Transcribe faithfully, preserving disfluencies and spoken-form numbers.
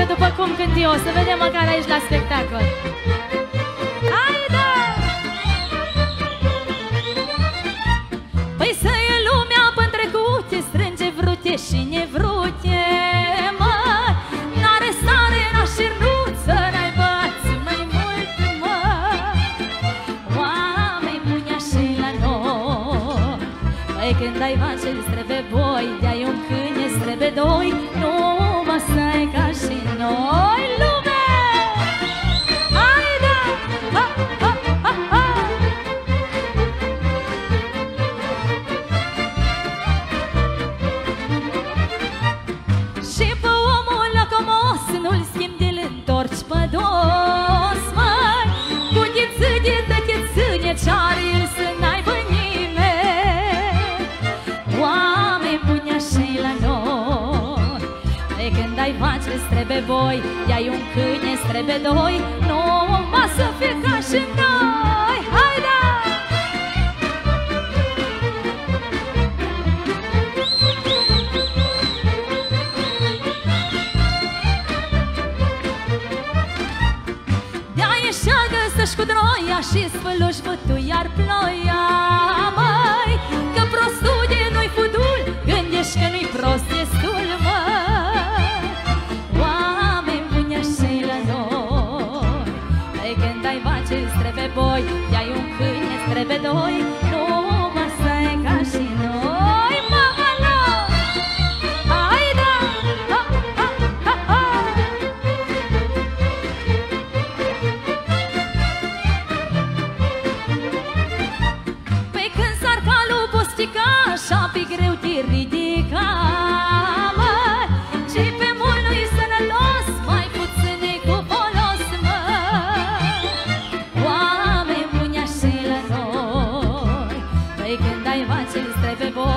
facă după cum cânt eu. Să vedem măcar aici la spectacol. Haide! Păi să e lumea pe-n trecute, strânge vrute și nevrute, mă. N-are stare, n-așernuță, n-ai bați mai mult, mă. Oameni buni așa la noi. Păi când ai vace, îți trebuie boi, de-ai un câine, îți trebuie doi. Nu mă stai ca și noi, lume! Haide! Ha, ha, ha, ha! Și pe omul lăcomos nu-l schimbi, de-l întorci pe dos, măi. Cu ghițâne, dă ghițâne, ce-are el să n-aibă nimeni. Oameni buni așa-i la noi. Pe când ai vaci, îți trebuie boi, de-ai un câine, îți trebuie doi. Nu mă să fie ca și noi. Haide! Să-și cu droia și spăluși bătui iar ploia, măi. Că prostul de nu-i fudul, gândești că nu-i prost destul, măi. Oameni buni așa-i la noi. Păi când ai vace, îți trebuie boi, de-ai un câine, îți trebuie doi. Nu mă stai ca și noi, mama lor. Haide! Ha, ha, ha, ha! Așa pe greu te ridica, măi. Și pe mult nu-i sănătos, mai puțin e cu folos, măi. Oameni buni așa-i la noi. Păi când ai vace, îți trebuie boi,